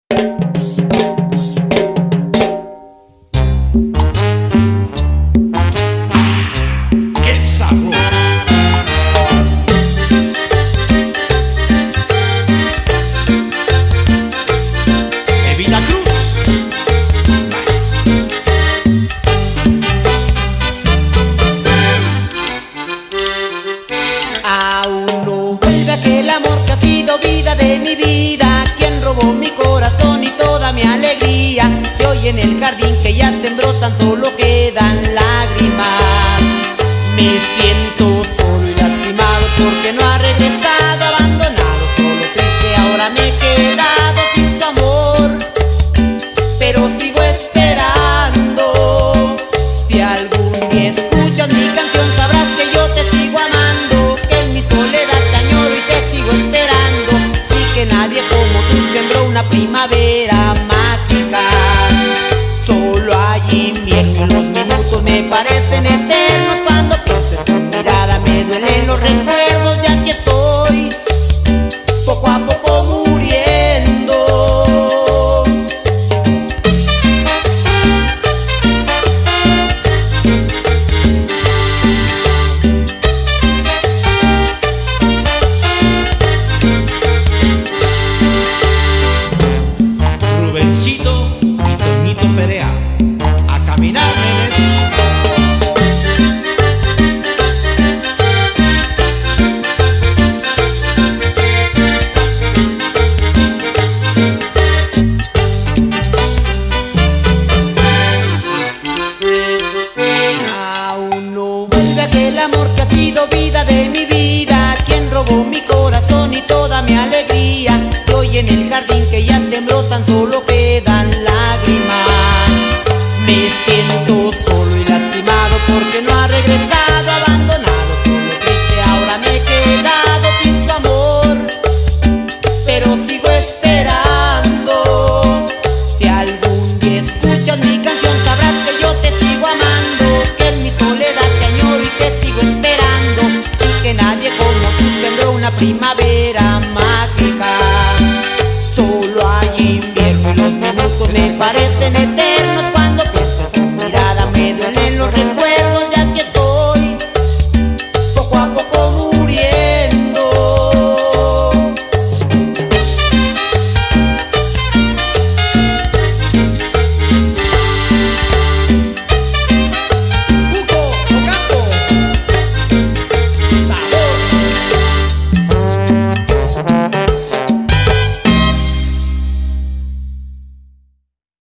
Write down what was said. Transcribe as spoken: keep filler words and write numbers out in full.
¡Qué sabor! Evita Cruz. Aún no vuelve aquel amor que ha sido vida de mi vida, quien robó mi corazón y toda mi alegría. Y hoy en el jardín que ya sembró tan solo quedan lágrimas. Me siento solo y lastimado porque no ha regresado, abandonado, solo triste, ahora me he quedado sin su amor. Pero sigo esperando, si algún día escuchas mi canción sabrás que yo te sigo amando, que en mi soledad te añoro y te sigo esperando, y que nadie como tú sembró una primavera mágica.